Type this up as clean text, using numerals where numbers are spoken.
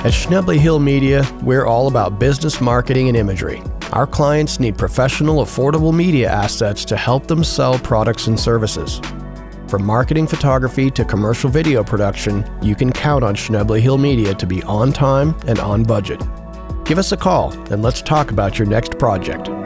At Schnebly Hill Media, we're all about business marketing and imagery. Our clients need professional, affordable media assets to help them sell products and services. From marketing photography to commercial video production, you can count on Schnebly Hill Media to be on time and on budget. Give us a call and let's talk about your next project.